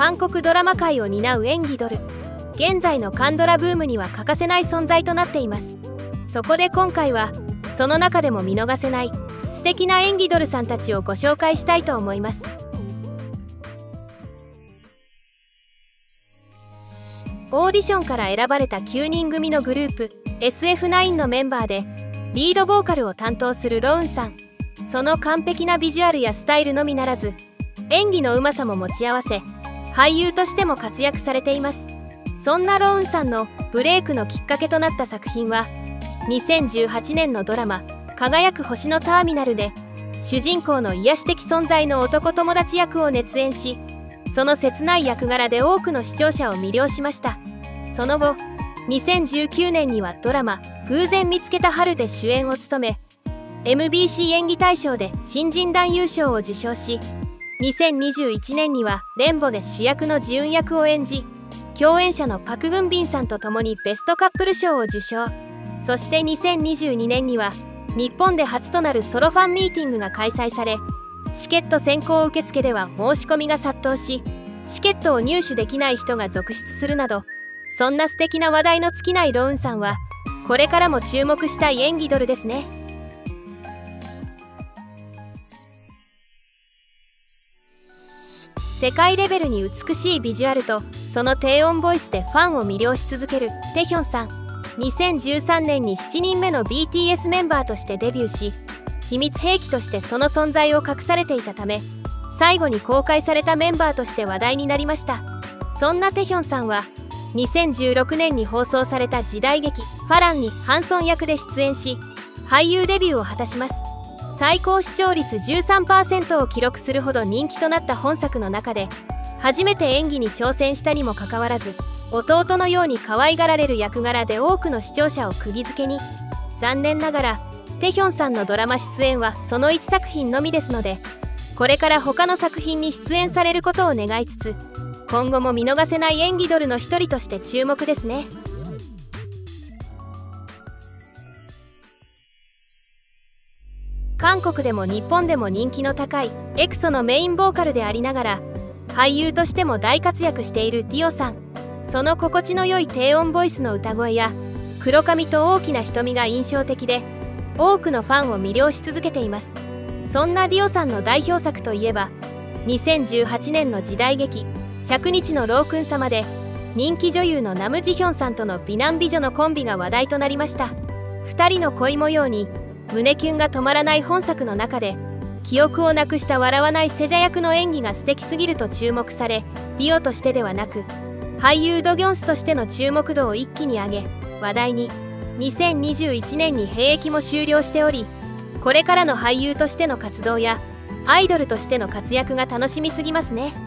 韓国ドラマ界を担う演技ドル。現在の韓ドラブームには欠かせない存在となっています。そこで今回はその中でも見逃せない素敵な演技ドルさんたちをご紹介したいと思います。オーディションから選ばれた9人組のグループ SF9 のメンバーでリードボーカルを担当するロウンさん。その完璧なビジュアルやスタイルのみならず演技のうまさも持ち合わせ俳優としても活躍されています。そんなロウンさんのブレイクのきっかけとなった作品は2018年のドラマ「輝く星のターミナル」で主人公の癒し的存在の男友達役を熱演し、その切ない役柄で多くの視聴者を魅了しました。その後2019年にはドラマ「偶然見つけた春」で主演を務め MBC 演技大賞で新人男優賞を受賞し、2021年にはレンボで主役のジウン役を演じ、共演者のパク・グンビンさんと共にベストカップル賞を受賞。そして2022年には日本で初となるソロファンミーティングが開催され、チケット先行受付では申し込みが殺到し、チケットを入手できない人が続出するなど、そんな素敵な話題の尽きないロウンさんはこれからも注目したい演技ドルですね。世界レベルに美しいビジュアルとその低音ボイスでファンを魅了し続けるテヒョンさん。2013年に7人目の BTS メンバーとしてデビューし、秘密兵器としてその存在を隠されていたため最後に公開されたメンバーとして話題になりました。そんなテヒョンさんは2016年に放送された時代劇「ファラン」にハンソン役で出演し俳優デビューを果たします。最高視聴率 13% を記録するほど人気となった本作の中で初めて演技に挑戦したにもかかわらず、弟のように可愛がられる役柄で多くの視聴者を釘付けに。残念ながらテヒョンさんのドラマ出演はその1作品のみですので、これから他の作品に出演されることを願いつつ、今後も見逃せない演技ドルの一人として注目ですね。韓国でも日本でも人気の高いエクソのメインボーカルでありながら俳優としても大活躍しているディオさん。その心地の良い低音ボイスの歌声や黒髪と大きな瞳が印象的で多くのファンを魅了し続けています。そんなディオさんの代表作といえば2018年の時代劇「100日のロークン様」で人気女優のナム・ジヒョンさんとの美男美女のコンビが話題となりました。2人の恋模様に胸キュンが止まらない本作の中で記憶をなくした笑わないセジャ役の演技が素敵すぎると注目され、ディオとしてではなく俳優ドギョンスとしての注目度を一気に上げ話題に。2021年に兵役も終了しており、これからの俳優としての活動やアイドルとしての活躍が楽しみすぎますね。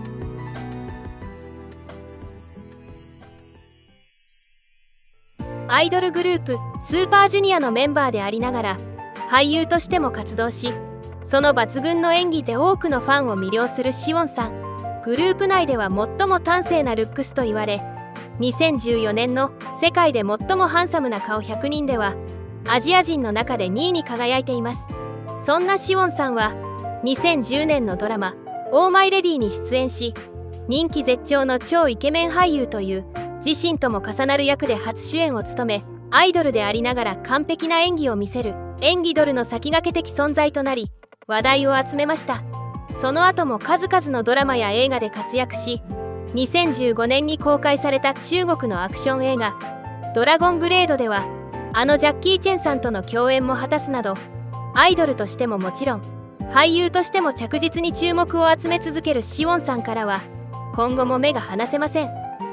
アイドルグループスーパージュニアのメンバーでありながら俳優としても活動し、その抜群の演技で多くのファンを魅了するシウォンさん。グループ内では最も端正なルックスと言われ、2014年の世界で最もハンサムな顔100人ではアジア人の中で2位に輝いています。そんなシウォンさんは2010年のドラマ「オーマイレディ」に出演し、人気絶頂の超イケメン俳優という自身とも重なる役で初主演を務め、アイドルでありながら完璧な演技を見せる演技ドルの先駆け的存在となり話題を集めました。その後も数々のドラマや映画で活躍し、2015年に公開された中国のアクション映画「ドラゴンブレード」ではあのジャッキー・チェンさんとの共演も果たすなど、アイドルとしてももちろん俳優としても着実に注目を集め続けるシウォンさんからは今後も目が離せません。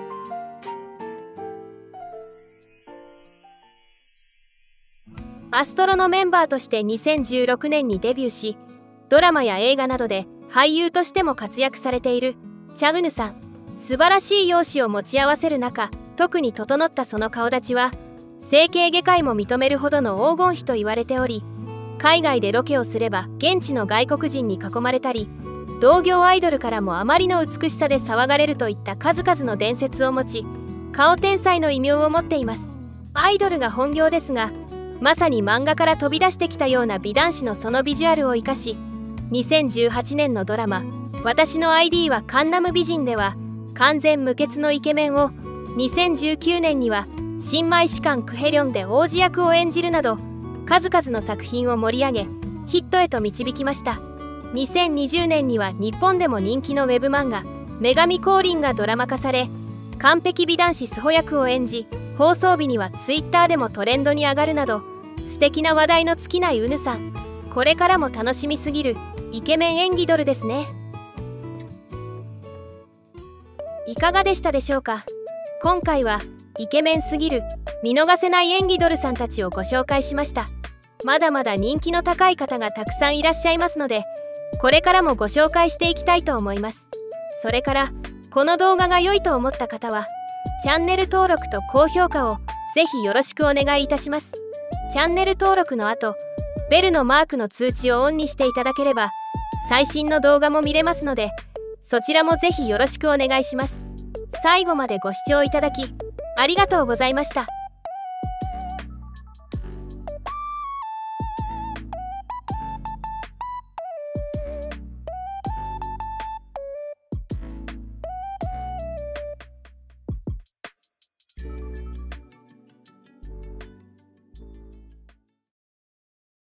アストロのメンバーとして2016年にデビューし、ドラマや映画などで俳優としても活躍されているチャ・ウヌさん。素晴らしい容姿を持ち合わせる中、特に整ったその顔立ちは整形外科医も認めるほどの黄金比と言われており、海外でロケをすれば現地の外国人に囲まれたり、同業アイドルからもあまりの美しさで騒がれるといった数々の伝説を持ち、顔天才の異名を持っています。アイドルが本業ですが、まさに漫画から飛び出してきたような美男子のそのビジュアルを生かし、2018年のドラマ「私の ID はカンナム美人」では完全無欠のイケメンを2019年には新米士官クヘリョンで王子役を演じるなど数々の作品を盛り上げヒットへと導きました。2020年には日本でも人気のウェブ漫画「女神降臨」がドラマ化され完璧美男子スホ役を演じ放送日には Twitter でもトレンドに上がるなど素敵な話題の尽きないうぬさん、これからも楽しみすぎるイケメン演技ドルですね。いかがでしたでしょうか。今回はイケメンすぎる見逃せない演技ドルさんたちをご紹介しました。まだまだ人気の高い方がたくさんいらっしゃいますのでこれからもご紹介していきたいと思います。それからこの動画が良いと思った方はチャンネル登録と高評価をぜひよろしくお願いいたします。チャンネル登録の後ベルのマークの通知をオンにしていただければ最新の動画も見れますのでそちらもぜひよろしくお願いします。最後までご視聴いただきありがとうございました。